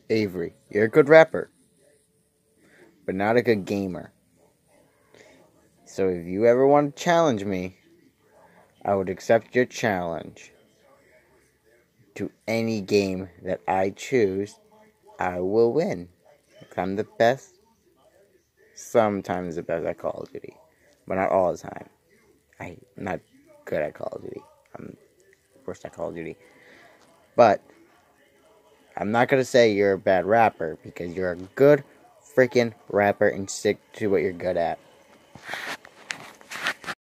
Avery, you're a good rapper, but not a good gamer. So if you ever want to challenge me, I would accept your challenge. To any game that I choose, I will win. If I'm the best, sometimes the best at Call of Duty, but not all the time. I'm not good at Call of Duty. I'm worst at Call of Duty. But I'm not gonna say you're a bad rapper because you're a good freaking rapper and stick to what you're good at.